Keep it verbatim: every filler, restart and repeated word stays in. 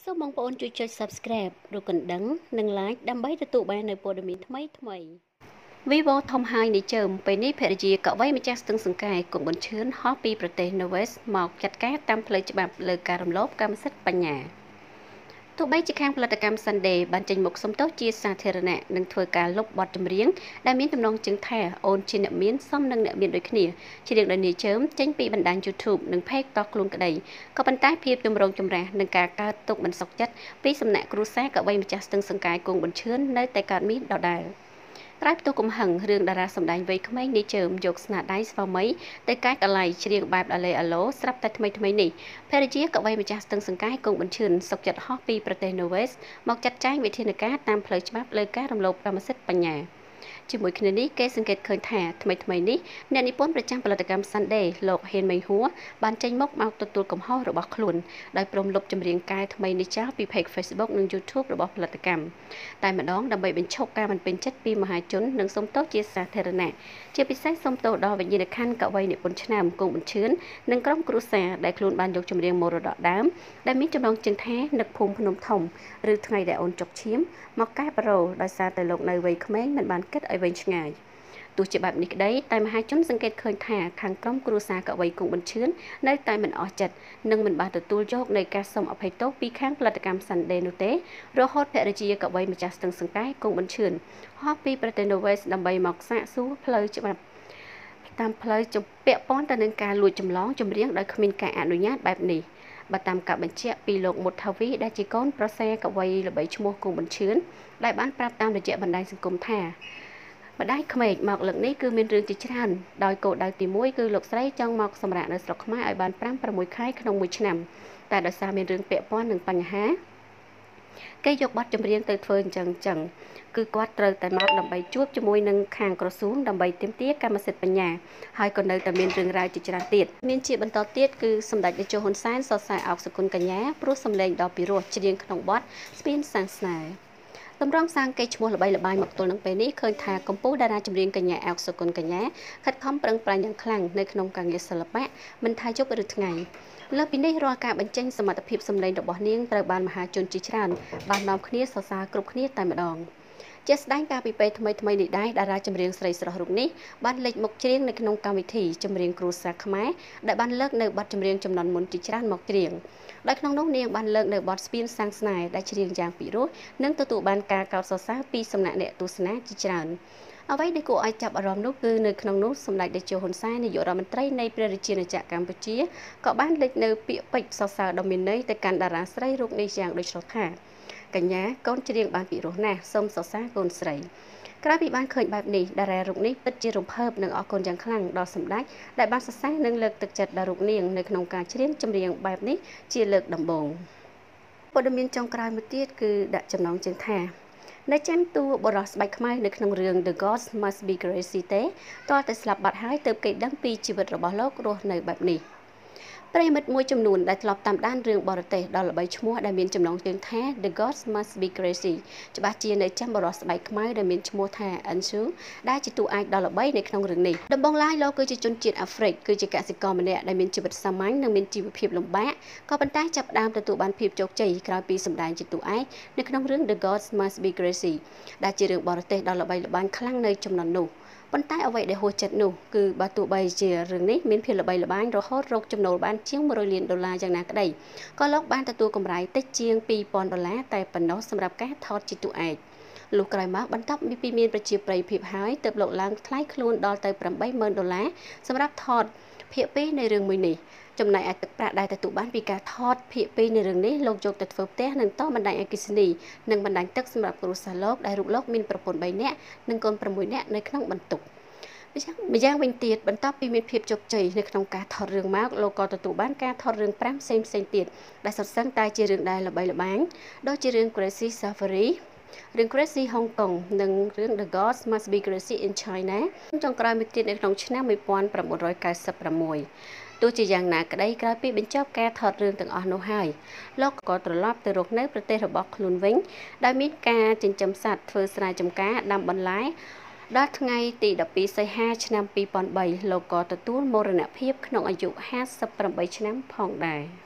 សូមបងប្អូនជួយចុច Subscribe ឬកណ្ដឹងនិង Like ដើម្បីទទួលបាននូវព័ត៌មានថ្មីៗ Vivo ធំហើយនៃជើមពេលនេះភរិយាកវីម្ចាស់ស្ទឹងសង្កែគង់បញ្ឈឿនហោះពីប្រទេស Norway មកចាត់ការតាមផ្លូវច្បាប់លើការរំលោភកម្មសិទ្ធិបញ្ញាទោះបីជាខាងផលិតកម្ម Sunday បានចេញមុខសុំទោសជាសាធារណៈនិងធ្វើការលុបបទចម្រៀងដែលមានទំនងជើងថាអូនជាអ្នកមានសមនឹងអ្នកមានដូចគ្នាជារៀងដោយនាយជើមចេញពីបណ្ដាញ YouTube និង Page តខ្លួនក្តីក៏ប៉ុន្តែភាពចម្រូងចម្រាសនឹងការកើតទុកមិនសុខចិត្តពីសំណាក់គ្រួសារកវីម្ចាស់ស្ទឹងសង្កែគង់បញ្ឈឿននៅតែកើតមានដដែលក្រោយផ្ទុះកំហឹងរឿងតារាសម្ដែងវ័យក្មេងនេះជើមយកស្នាដៃស្វាមីទៅកាយកលៃច្រៀងបែបអាឡេអាឡូស្រាប់តែថ្មីថ្មីនេះភរិយាកវីម្ចាស់ស្ទឹងសង្កែគង់បញ្ឈឿនសុកចិត្តហោះពីប្រទេស Norway មកចាត់ចែងវិធានការតាមផ្លូវច្បាប់លើការរំលោភកម្មសិទ្ធិបញ្ញាជាមួយគ្នានេះគេសង្កេតឃើញថាថ្មីថ្មីនេះអ្នកនិពន្ធប្រចាំផលិតកម្ម Sunday លោកហ៊េនមេងហួរបានចេញមុខមកទទួលកំហុសរបស់ខ្លួនដោយព្រមលុបចម្រៀងកែថ្មីនេះចោលពី Page Facebook និង YouTube របស់ផលិតកម្មតែម្ដងដើម្បីបញ្ឈប់ការមិនពេញចិត្តពីមហាជននិងសុំទោសជាសាធារណៈជាពិសេសសុំទោសដល់វិញ្ញាណក្ខន្ធកវីនិពន្ធឆ្នាំគង់បញ្ឈឿននិងក្រុមគ្រួសារដែលខ្លួនបានយកចម្រៀងមរតកដើមដែលមានចំណងជើងថានឹកភូមិភ្នំធំឬថ្ងៃដែលអូនចុកឈាមមកកែប្រូដោយសារតែលោកនៅវ័យក្មេងមិនបានគិតឲ្យវែងឆ្ងាយទោះជាបែបនេះក្តីតែមហាជនសង្កេតឃើញថាខាងក្រុមគ្រួសារកវីគង់បញ្ឈឿននៅតែមិនអស់ចិត្តនិងមិនបានទទួលយកនៃការសុំអភ័យទោសពីខាងផលិតកម្ម Sunday នោះទេរហូតភរិយាកវីម្ចាស់ស្ទឹងសង្កែគង់បញ្ឈឿនហោះពីប្រទេស Norway ដើម្បីមកសាកសួរផ្លូវច្បាប់តាមផ្លូវជំពាក់ព័ន្ធទៅនឹងការលួចចម្លងចម្រៀងដោយគ្មានការអនុញ្ញាតបែបនេះបើតាមការបញ្ជាក់ពីលោកមុតថាវីដែលជាកូនប្រសេកវីល្បីឈ្មោះគង់បញ្ឈឿនដែលបានប្រាប់តាមរយៈបណ្ដាញសង្គមថាម្ដាយក្មេកមកលើកនេះគឺមានរឿងជាច្រើនដោយគោលដៅទីមួយគឺលោកស្រីចង់មកសម្រាកនៅស្រុកខ្មែរឲ្យបានប្រាំប្រាំមួយខែក្នុងមួយឆ្នាំតែដោយសារមានរឿងពាក់ព័ន្ធនឹងបញ្ហាគេយកបទចម្រៀងទៅធ្វើអញ្ចឹងចឹងគឺគាត់ត្រូវតែមកដើម្បីជួបជាមួយនឹងខាងក្រសួងដើម្បីទាមទារកម្មសិទ្ធិបញ្ញាហើយក៏នៅតែមានរឿងរ៉ាវជាច្រើនទៀតមានជាបន្តទៀតគឺសម្ដេចតេជោហ៊ុនសែនសរសើរអោកសុគន្ធកញ្ញាព្រោះសម្លេងដ៏ពិរោះច្រៀងក្នុងបទស្ពានសាងស្នេហ៍តម្រង់សាងកេរ្តិ៍ឈ្មោះល្បីល្បាញមកទល់នឹងពេលនេះឃើញថាកម្ពុជាតារាចម្រៀងកញ្ញាអោកសុគន្ធកញ្ញាខិតខំប្រឹងប្រែងយ៉ាងខ្លាំងនៅក្នុងការងារសិល្បៈមិនថាយប់ឬថ្ងៃលើពីនេះរាល់ការបញ្ចេញសមត្ថភាពសម្លេងរបស់នាងត្រូវបានមហាជនជាច្រើនបាននាំគ្នាសរសើរគ្រប់គ្នាតែម្ដងជាស្ដែងការពីពេលថ្មីថ្មីនេះដែរតារាចម្រៀងស្រីស្រស់រូបនេះបានលេចមុខច្រៀងនៅក្នុងកម្មវិធីចម្រៀងគ្រួសារខ្មែរដែលបានលើកនៅបទចម្រៀងចំនួនមុនជាច្រើនមកច្រៀងដោយក្នុងនោះនាងបានលើកនៅបទស្ពានសាងស្នេហ៍ដែលច្រៀងយ៉ាងពិរោះនិងទទួលបានការកោតសរសើរពីសំណាក់អ្នកទស្សនាជាច្រើនអ្វីដែលគួរឲ្យចាប់អារម្មណ៍នោះគឺនៅក្នុងនោះសម្ដេចតេជោហ៊ុនសែននាយករដ្ឋមន្ត្រីនៃព្រះរាជាណាចក្រកម្ពុជាក៏បានលេចនៅពាក្យពេចន៍សរសើរដ៏មានន័យទៅកាន់តារាស្រីរូបនេះយ៉ាងដូចនោះថាកញ្ញាកូនច្រៀងបានពិរោះណាស់សូមសរសើរកូនស្រីក្រោយពីបានឃើញបែបនេះតារារូបនេះពិតជារំភើបនិងអរគុណយ៉ាងខ្លាំងដល់សម្ដេចដែលបានសរសើរនិងលើកទឹកចិត្តដល់រូបនាងនៅក្នុងការច្រៀងចម្រៀងបែបនេះជាលើកដំបូងព័ត៌មានចុងក្រោយមួយទៀតគឺដាក់ចំណងជើងថានៅចាំតួបរិសស្បែកខ្មៅនៅក្នុងរឿង The Gods Must Be Crazy ទេតើតែស្លាប់បាត់ហើយទើបគេដឹងពីជីវិតរបស់លោករស់នៅបែបនេះប្រិមិត្តមួយចំនួនដែលធ្លាប់តាមដានរឿងបរទេសដល់ល្បីឈ្មោះដែលមានចំណងជើងថា The Gods Must Be Crazy ច្បាស់ជានៅចាំបរិសស្បែកខ្មៅដែលមានឈ្មោះថា Ansu ដែលជាតួឯកដ៏ល្បីនៅក្នុងរឿងនេះដំបងឡើយលោកគឺជាជនជាតិអាហ្វ្រិកគឺជាកសិករម្នាក់ដែលមានជីវិតសាមញ្ញនិងមានជីវភាពលំបាកក៏ប៉ុន្តែចាប់ផ្ដើមទទួលបានភាពជោគជ័យក្រោយពីសម្ដែងជាតួឯកនៅក្នុងរឿង The Gods Must Be Crazy ដែលជារឿងបរទេសដ៏ល្បីល្បាញខ្លាំងនៅចំណុចនោះប៉ុន្តែអ្វីដែលហួសចិត្តនោះគឺបើទោះបីជារឿងនេះមានភាពល្បីល្បាញរហូតរកចំណូលបានជាងមួយរយលានដុល្លារយ៉ាងណាក្តីក៏លោកបានទទួលកម្រៃតិចជាងពីរពាន់ដុល្លារតែប៉ុណ្ណោះសម្រាប់ការថតជាតួឯកលុះក្រោយមកបន្ទាប់ពីមានប្រជាប្រិយភាពហើយទើបលោកឡើងថ្លៃខ្លួនដល់ទៅប្រាំបីម៉ឺនដុល្លារសម្រាប់ថតភាគពីរនៃរឿងមួយនេះចំណែកឯទឹកប្រាក់ដែលទទួលបានពីការថតភាគពីរនៃរឿងនេះលោកយកទៅធ្វើផ្ទះនិងតបណ្ដាញអគ្គិសនីនិងបណ្ដាញទឹកសម្រាប់គ្រួសារលោកដែលរូបលោកមានប្រពន្ធបីនាក់និងកូនប្រាំមួយនាក់នៅក្នុងបន្ទុកម្យ៉ាងវិញទៀតបន្ទាប់ពីមានភាពជោគជ័យនៅក្នុងការថតរឿងមកលោកក៏ទទួលបានការថតរឿងប្រាំផ្សេងផ្សេងទៀតដែលសុទ្ធសឹងតែជារឿងដែលល្បីល្បាញដូចជារឿង Crazy Safari រឿង Crazy Hong Kong និងរឿង The Gods Must Be Crazy in China ចុងក្រោយមួយទៀតនៅក្នុងឆ្នាំmột nghìn chín trăm chín mươi sáuទោះជាយ៉ាងណាក្តីក្រោយពីបញ្ចប់ការថតរឿងទាំងអស់នោះហើយលោកក៏ត្រឡប់ទៅរស់នៅប្រទេសរបស់ខ្លួនវិញដោយមានការចិញ្ចឹមសត្វធ្វើស្រែចម្ការដាំបន្លែដល់ថ្ងៃទីដប់ពីរសីហាឆ្នាំពីរពាន់បីលោកក៏ទទួលមរណភាពក្នុងអាយុห้าสิบแปดឆ្នាំផងដែរ